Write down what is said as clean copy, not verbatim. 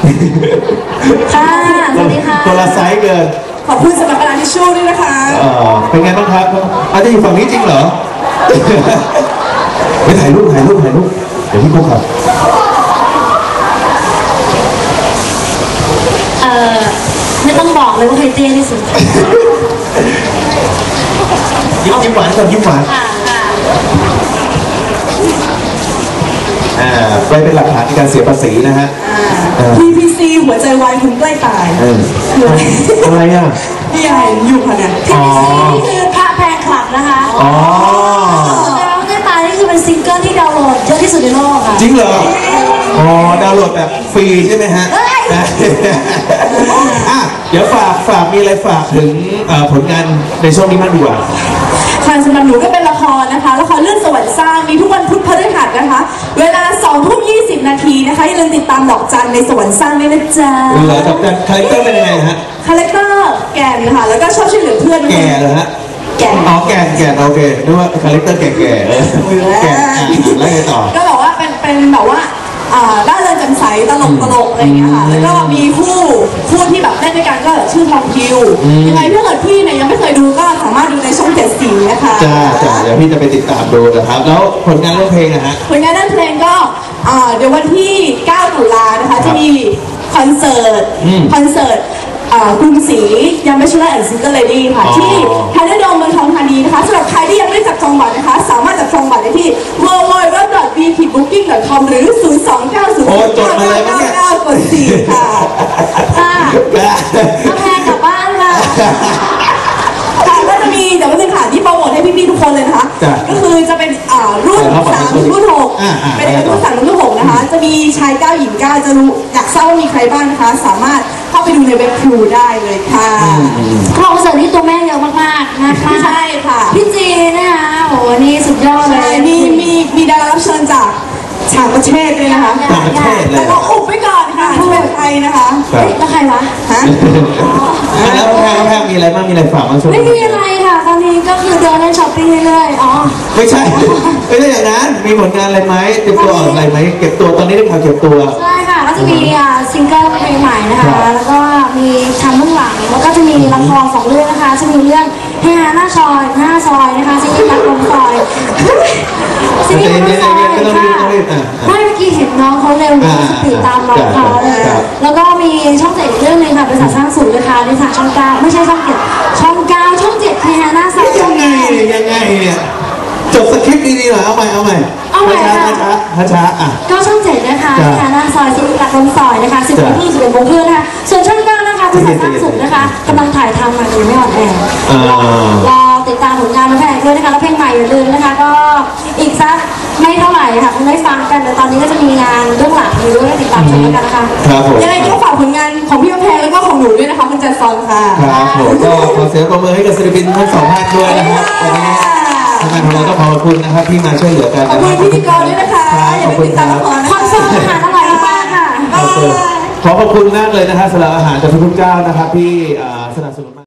ค่ะสวัสดีค่ะคนละไซส์เกินขอบคุณสำหรับกระดาษทิชชู่ด้วยนะคะเป็นไงบ้างครับอาจจะอยู่ฝั่งนี้จริงเหรอไปถ่ายรูปเดี๋ยวพี่กุ๊กครับไม่ต้องบอกเลยว่าใครเตี้ยที่สุดยิ้มหวานก่อนยิ้มหวานไปเป็นหลักฐานในการเสียภาษีนะฮะ PPC หัวใจวายคุณใกล้ตายอะไรอ่ะพี่ใหญ่อยู่ค่ะเนี่ย PPC นี่คือพระแพงคลับนะคะแล้วใกล้ตายนี่คือเป็นซิงเกิลที่ดาวน์โหลดเยอะที่สุดในโลกค่ะจริงเหรอดาวน์โหลดแบบฟรีใช่ไหมฮะเดี๋ยวฝากมีอะไรฝากถึงผลงานในช่วงนี้มากดีกว่าค่ะสำหรับหนูก็เป็นละครนะคะละครเรื่องสวรรค์สร้างมีทุกวันพุธพฤหัสนะคะเวลา20:20 นาทีนะคะอย่าลืมติดตามดอกจันในสวรรค์สร้างด้วยนะจ๊ะเหรอดอกจันคาแรคเตอร์เป็นยังไงฮะคาแรคเตอร์แก่นค่ะแล้วก็ชอบช่วยเหลือเพื่อนแก่เหรอฮะแก่นแก่นโอเคนึกว่าคาแรคเตอร์แก่แก่แล้วไงต่อก็บอกว่าเป็นแบบว่าร่าเริงแจ่มใสตลกอะไรอย่างเงี้ยค่ะแล้วก็มีคู่ที่แบบเล่นด้วยกันก็ชื่อทองคิวยังไงถ้าเกิดพี่เนี่ยยังไม่เคยดูก็สามารถดูในช่อง7 สีนะคะจ้าเดี๋ยวพี่จะไปติดตามดูนะครับแล้วผลงานเรื่องเพลงนะฮะผลงานเรื่องเพลงก็เดี๋ยววันที่9 ตุลานะคะจะมีคอนเสิร์ตกรุงศรียังไม่ใช่แอนซิงเกิลเลดี้ค่ะที่ไทยโดมเมืองทองธานีนะคะสำหรับใครที่ยังไม่ได้จับจองบัตรนะคะสามารถจับจองบัตรได้ที่ www.booking.com หรือ 0290999 กด 4 ค่ะมาแพงกลับบ้านค่ะก็จะมีเดี๋ยวเป็นค่ะที่โปรโมทให้พี่ๆทุกคนเลยนะคะก็คือจะเป็นรุ่น3รุ่น6เป็นรุ่น3รุ่น6นะคะจะมีชาย9หญิง9จะรู้อยากทราบว่ามีใครบ้างนะคะสามารถเข้าไปดูในเว็บครูได้เลยค่ะคอนเสิร์ตนี้ตัวแม่เยอะมากๆนะคะใช่ค่ะพี่จีนะคะโอ้โหนี่สุดยอดเลยมีดารารับเชิญจากต่างประเทศด้วยนะคะต่างประเทศเลยแต่เราอุบไว้ก่อนค่ะที่เป็นไทยนะคะแล้วใครวะแล้วแพงมีอะไรบ้างมีอะไรฝากมาช่วยไม่มีอะไรค่ะตอนนี้ก็คือเดินเล่นช้อปปิ้งเรื่อยๆไม่ใช่อย่างนั้นมีผลงานอะไรไหมเก็บตัวอะไรไหมเก็บตัวตอนนี้ได้ข่าวเก็บตัวใช่ค่ะก็จะมีซิงเกิลเพลงใหม่นะคะแล้วก็มีทำเบื้องหลังแล้วก็จะมีละคร2 เรื่องนะคะจะมีเรื่องเฮียหน้าซอยนะคะซีรีส์รักลมซอยซีรีส์รักลมซอยไม่เมื่อกี้เห็นน้องเขาเร็วติดตามน้องเขาเลยแล้วก็มีช่อง7เรื่องนึงค่ะบริษัทสร้างสุขนะคะในทางช่อง9ไม่ใช่ช่อง7ช่อง9ช่อง7เฮียหน้าซอยยังไงเนี่ยจบสคริปต์ดีๆหน่อยเอาใหม่ช้าก็ช่อง7นะคะเฮียหน้าซอยซีรีส์รักลมซอยนะคะ11 โมงนะคะส่วนช่อง9นะคะบริษัทสร้างสุขนะคะกำลังถ่ายทำมาอยู่ไม่ออนแอร์รอติดตามผลงานมาแพงด้วยนะคะแล้วเพลงใหม่อย่าลืมนะคะก็อีกสักไม่เท่าไหร่ค่ะคงได้ฟังกันแต่ตอนนี้ก็จะมีงานเรื่องหลักอยู่ด้วยติดตามชมกันนะคะยังไงก็ฝากผลงานของพี่แพงแล้วก็ของหนูด้วยนะคะคุณจัดฟอนค่ะครับผมก็ขอเสียงปรบมือให้กับศิลปินทั้ง2 ท่านด้วยนะครับวันนี้ทางของเราก็ขอบคุณนะครับที่มาช่วยเหลือกันขอบคุณพิธีกรด้วยนะคะอย่าลืมติดตามละครคอนเสิร์ตอาหารอร่อยมากค่ะขอบคุณมากเลยนะครับสำหรับอาหารจากทุกเจ้านะครับที่สนับสนุน